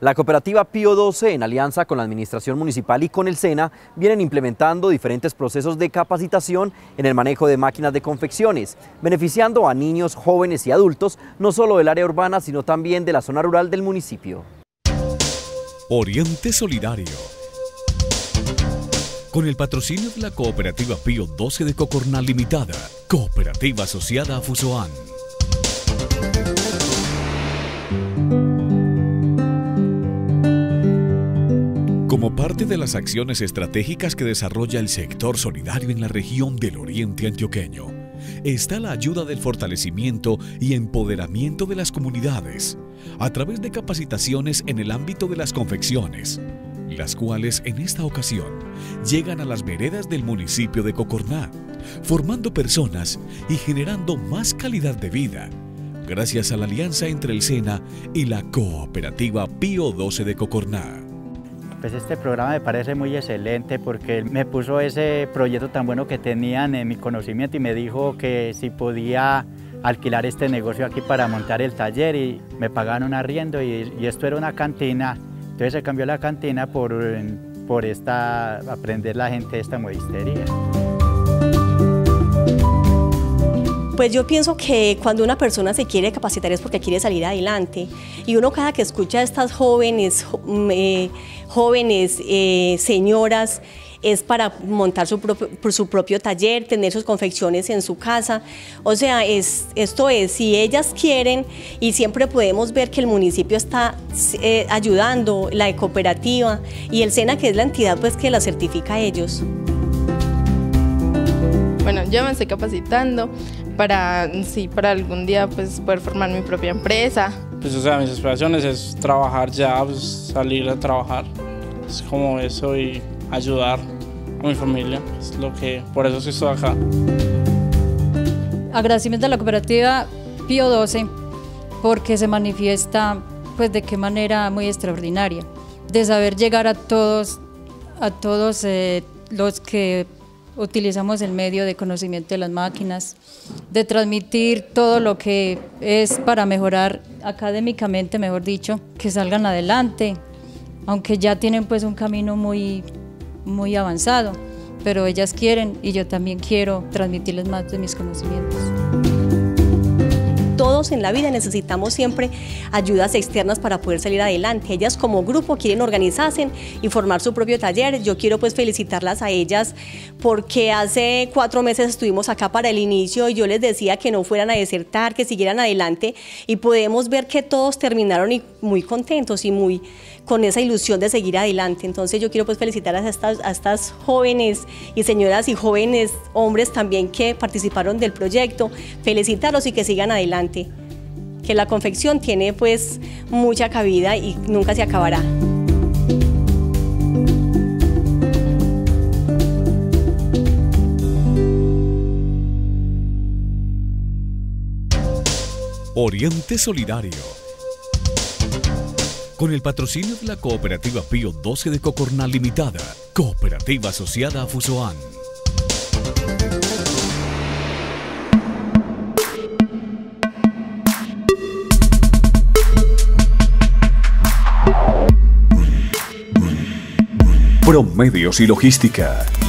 La cooperativa Pío XII, en alianza con la Administración Municipal y con el SENA, vienen implementando diferentes procesos de capacitación en el manejo de máquinas de confecciones, beneficiando a niños, jóvenes y adultos, no solo del área urbana, sino también de la zona rural del municipio. Oriente Solidario. Con el patrocinio de la cooperativa Pío XII de Cocornal Limitada, cooperativa asociada a Fusoan. Como parte de las acciones estratégicas que desarrolla el sector solidario en la región del Oriente Antioqueño, está la ayuda del fortalecimiento y empoderamiento de las comunidades a través de capacitaciones en el ámbito de las confecciones, las cuales en esta ocasión llegan a las veredas del municipio de Cocorná, formando personas y generando más calidad de vida, gracias a la alianza entre el SENA y la cooperativa Pío XII de Cocorná. Pues este programa me parece muy excelente porque me puso ese proyecto tan bueno que tenían en mi conocimiento y me dijo que si podía alquilar este negocio aquí para montar el taller y me pagaban un arriendo y esto era una cantina. Entonces se cambió la cantina por aprender la gente esta modistería. Pues yo pienso que cuando una persona se quiere capacitar es porque quiere salir adelante, y uno cada que escucha a estas jóvenes, señoras, es para montar su propio taller, tener sus confecciones en su casa. O sea, si ellas quieren, y siempre podemos ver que el municipio está ayudando, la cooperativa y el SENA, que es la entidad pues que la certifica a ellos. Bueno, yo me estoy capacitando para algún día pues poder formar mi propia empresa. Pues o sea, mis aspiraciones es trabajar ya, pues salir a trabajar, es como eso, y ayudar a mi familia, es por eso estoy acá. Agradecimiento a la cooperativa Pío XII porque se manifiesta pues de qué manera muy extraordinaria, de saber llegar a todos los que utilizamos el medio de conocimiento de las máquinas, de transmitir todo lo que es para mejorar académicamente, mejor dicho, que salgan adelante, aunque ya tienen pues un camino muy avanzado, pero ellas quieren y yo también quiero transmitirles más de mis conocimientos. Todos en la vida necesitamos siempre ayudas externas para poder salir adelante. Ellas como grupo quieren organizarse y formar su propio taller. Yo quiero pues felicitarlas a ellas porque hace 4 meses estuvimos acá para el inicio y yo les decía que no fueran a desertar, que siguieran adelante, y podemos ver que todos terminaron muy contentos y con esa ilusión de seguir adelante. Entonces yo quiero pues felicitar a estas jóvenes y señoras y jóvenes hombres también que participaron del proyecto, felicitarlos y que sigan adelante, que la confección tiene pues mucha cabida y nunca se acabará. Oriente Solidario. Con el patrocinio de la cooperativa Pío XII de Cocornal Limitada, cooperativa asociada a Fusoan. Promedios y Logística.